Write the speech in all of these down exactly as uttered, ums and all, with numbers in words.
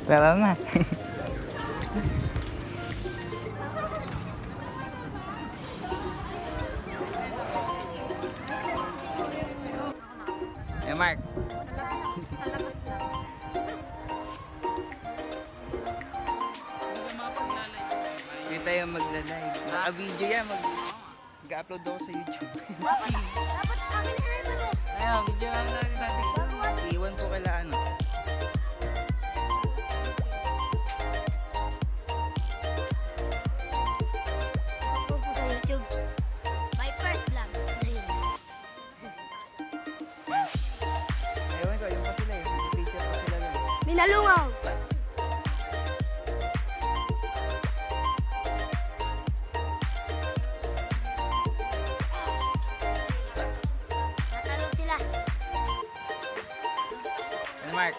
Tara na. Eh, Mark. Sa labas lang. Hindi tayo magla-live. Naka-video yan. Mag-upload ako sa YouTube. Dapat kami na rin ano. Ayun, video lang natin natin. Iwan ko kala ano. Upload ko sa YouTube. My first vlog. Ayun ko, yung pa sila eh. Picture pa sila lang. Minalungaw. Natalong sila. Eh, Mark.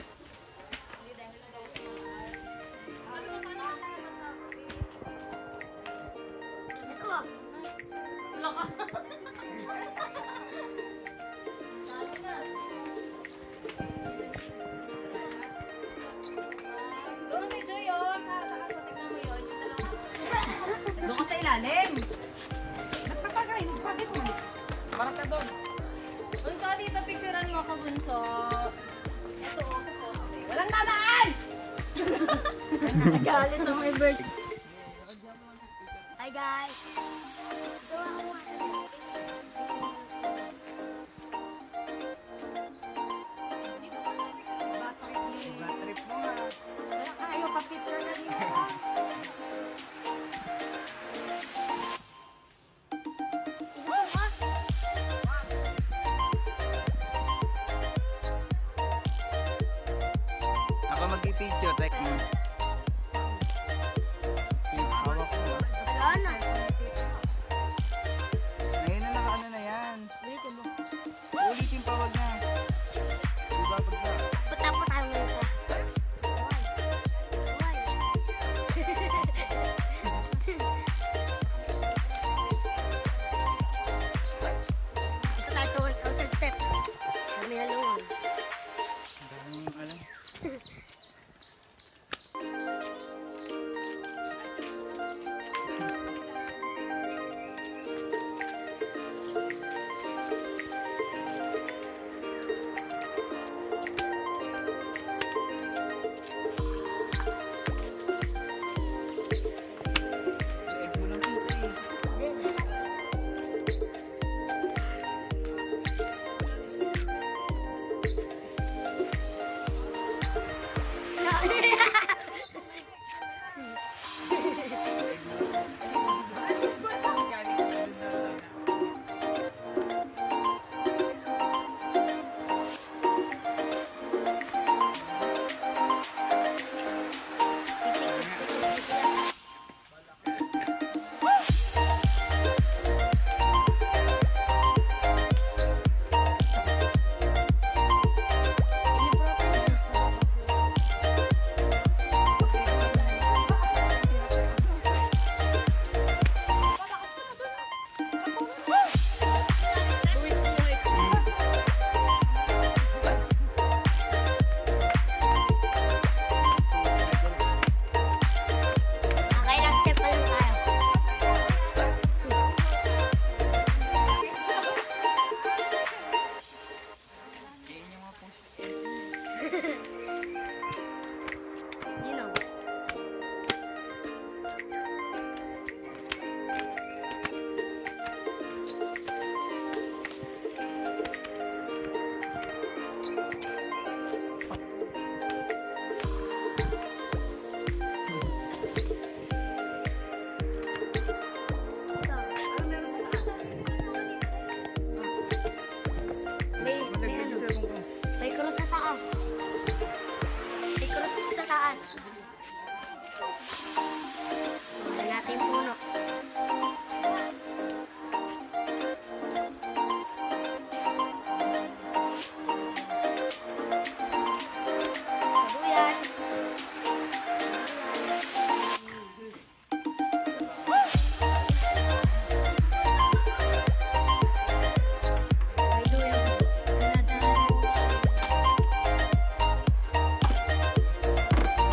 Ito ah. Doon kay Joy, oh. Sa taas, so tignan mo yun. Yung dalawa. Doon ka sa ilalim. Ba't ka pagay? Bakit mo? Parang ka doon. Bunso, dito picturean mo ako, Bunso. Ito, oh, sa poste. Walang dadaan! Nagalit na my bird. Hi guys. Ito ako. Bad trip mo nga. Wala kayo ka-picture na dito. Isa pa. Ako mag-picture. Like mo. Hawak mo. Wala na. Ngayon na naka-ano na yan. Ulitin mo. Ulitin pa, wag na. Diba pag sa... Punta po tayo ngayon sa... Why? Ito tayo sa one thousand step. Kami halungan. Daming alam. Leeg mo lang kita eh. Okay, last step pa lang tayo. Yan yung mga post. You know. May, may ano, Mag-picture sa ko. may cross sa taas. May cross sa taas. Wala natin puno. Kabuyan. May duyan. Wala sa-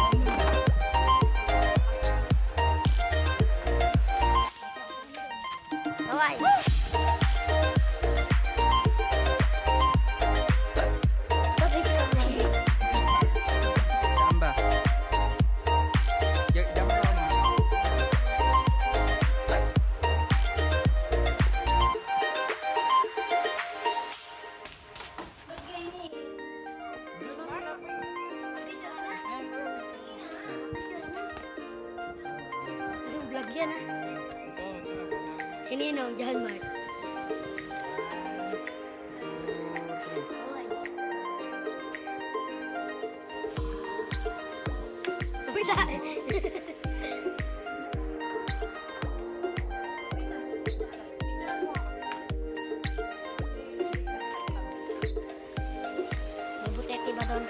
Yung vlog yan ah. Hininong, John Mark. Wala. May butete ba doon?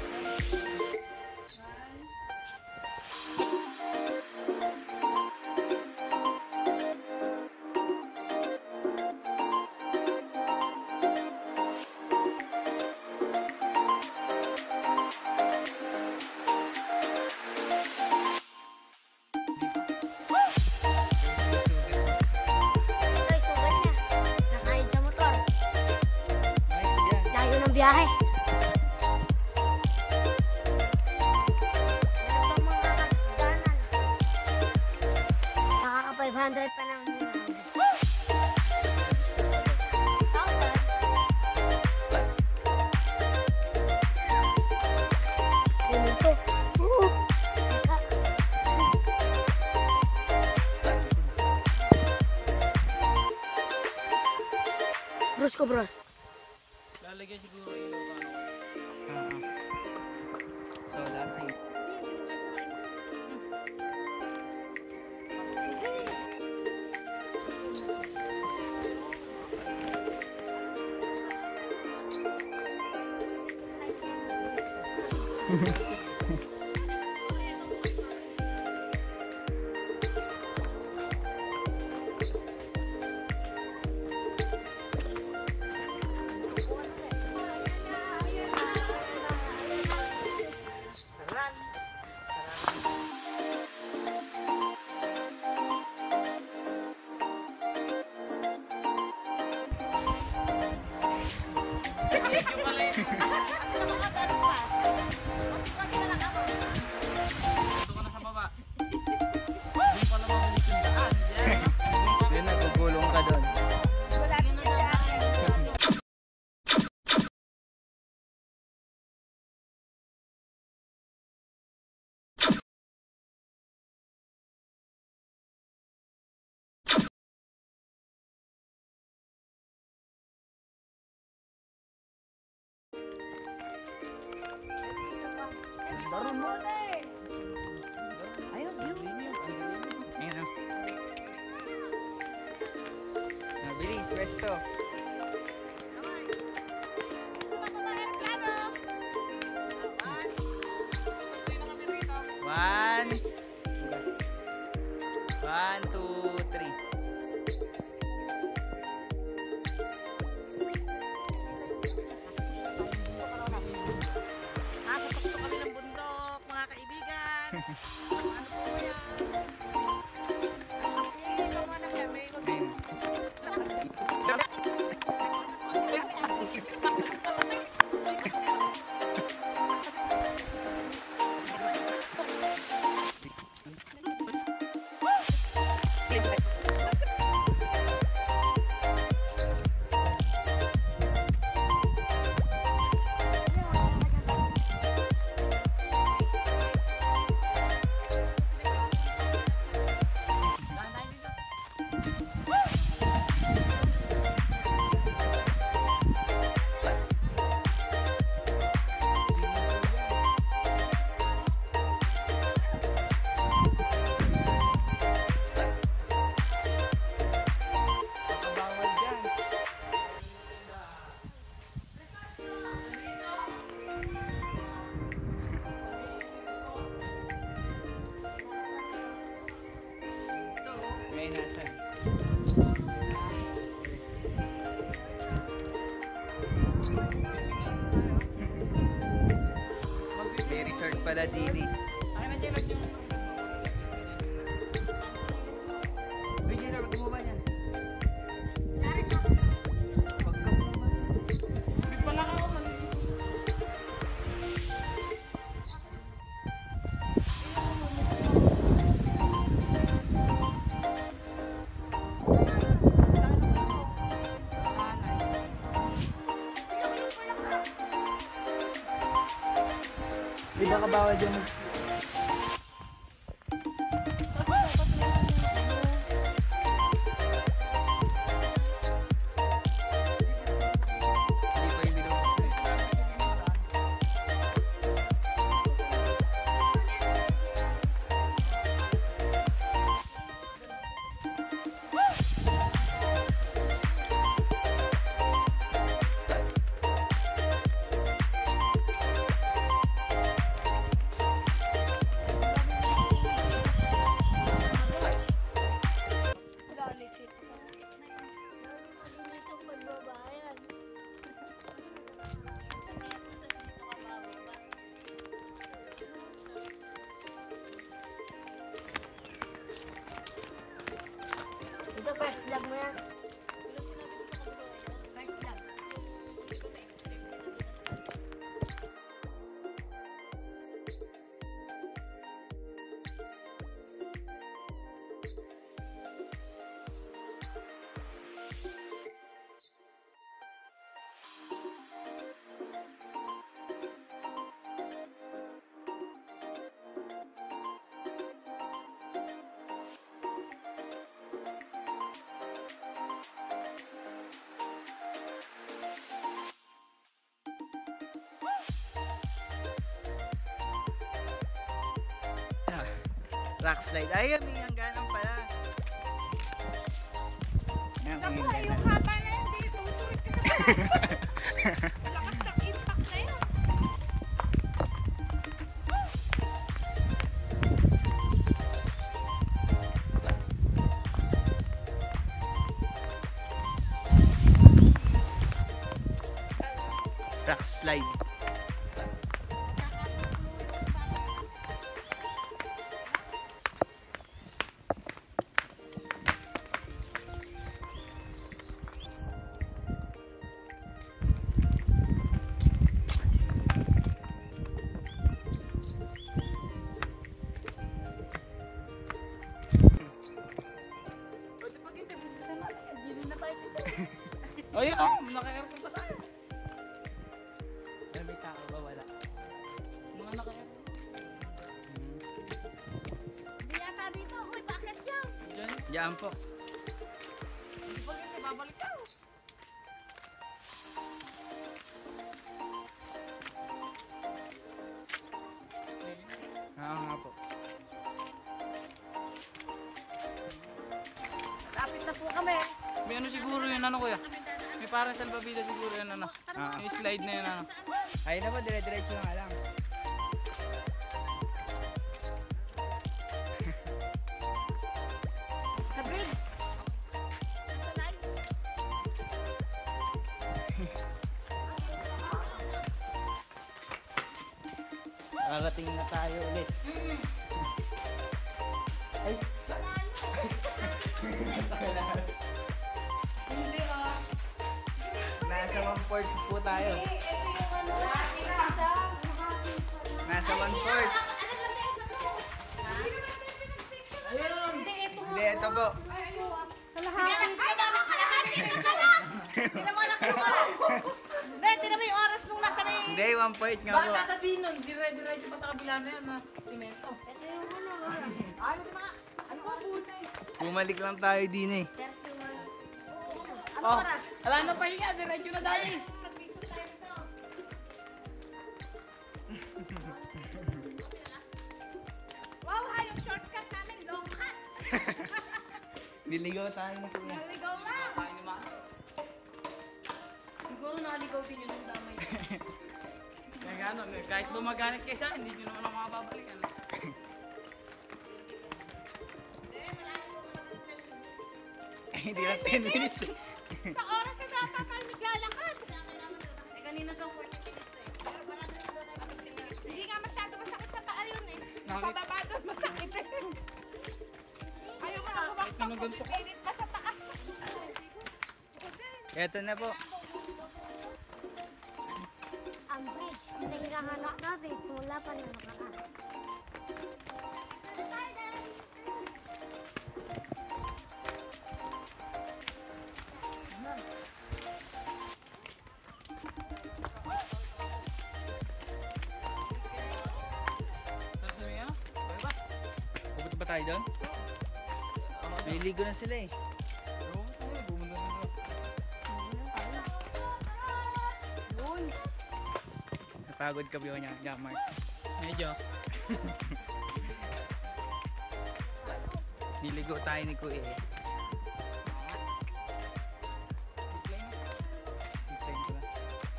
Ito, sugat niya. Nakain sa motor. Ayos yan. Layo ng biyahe. Ano bang mga magdanan? Nakaka five hundred pa lang. Thousand. Ganun to. Oo. Teka. Bros ko, bros. Lalagyan siguro ilaw ka. Oo. Solar light. Dito ka na sa baba. Doon pala mabilis yung daan. Yan. Yun, nagugulong ka doon. Daron mo. Ayun, yun. Ayun o. Mabilis, pwesto. One. One, two, three. Nakatutok kami ng bundok, mga kaibigan. Ano po yan? Ito mo na kaya, may Ayun. Bawal dyan. May nasa. May resort pala dini. Ay, nandiyan lang yung... Uy, Gina, wag mo ba yan? Laras ako. Wag ka mo ba? Big pala ako man. Di ba kabawal dyan mag... Hindi pa yung binubos eh. Ito first vlog mo yan. First vlog. Ah, rock slide. Ay, may hangganan pala. Yan, may Naku, hangganan. yung haba na yan, di tumutuwid ka sa paa. Lakas ng impact na yun. Rock slide. Oh, yun oh, naka-aircon pa tayo. Ay, may tao ba? Wala. Mga naka-aircon. Hindi yata dito. Uy, bakit yan? Diyan. Diyan po. Hindi pa kasi babalik ka. Oo nga po. Lapit na po kami. May ano siguro yun, ano kuya? May parang salbabida siguro yun, ano? Ah. Yung slide na yun, ano? Ayun na po, dire-diretso na nga lang. Sa bridge. Sa light. Kakating na tayo ulit. Ay, Hindi ah. nasa one-fourth po tayo. Eh, ito yung ano, isa. Nasa one-fourth. Hindi, ito nga. Hindi, ito po. Sige na. Ay, wala ka na kami. Tingnan mo. Tingnan mo na yung oras. Hindi, tingnan mo yung oras nung nasa may... Hindi, one-fourth nga Bakit po. tatabihin nun? Dire-diretso pa sa kabila na yan, ha? Simento. Ito yung ano. Ano ba mga... Ano ba buti? Bumalik lang tayo din eh. thirty-one. Ano Oh, oras? wala na pahinga, diretso na dali. Mag-picture tayo dito. Wow, ha, yung shortcut namin, long cut. Niligaw tayo ni Kuya. There we go lang. Kain ni Mama. Siguro naligaw din yun yung damay. Kaya gano'n, eh, kahit bumaganit kayo sa akin, hindi nyo naman ako makababalikan. Ay, hindi lang ten minutes eh. Sa oras na dapat tayo naglalakad. Eh, kanina daw forty minutes eh. fifty minutes eh. Hindi nga masyado masakit sa paa yun eh. Nakakit- Pababa doon masakit eh. Ayaw mo na kumaktak Ano ganito? kung pipilit pa sa paa. Eto na po. Ang bridge. Ang hinahanap natin. Wala pa na nakaraan. tayo doon? May ligo na sila eh. Oo, tayo, pumunta na doon. Doon. Napagod ka ba niya, niya Mark? Medyo. Niligo tayo ni Kuya eh. Explain ko lang.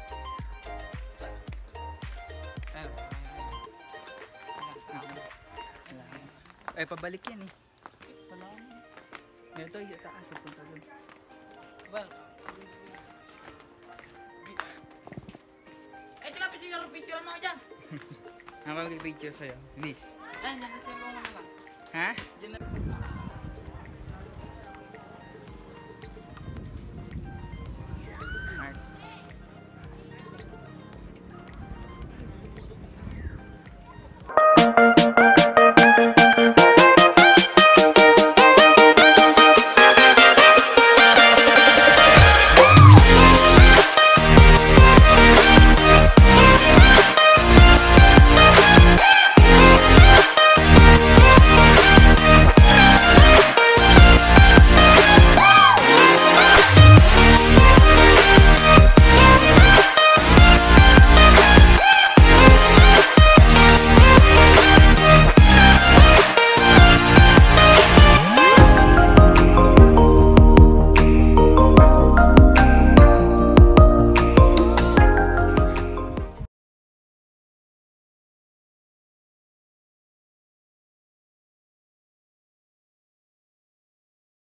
Ayun. Wala. Eh, pabalik yan eh. Salamat. Ito, yung taas. Pupunta doon. Well, eh, tila, picture, picture mo ako dyan. Ako mag-picture sa'yo. Please. Ayan, dyan, kasi mo na lang. Ha? Dyan na.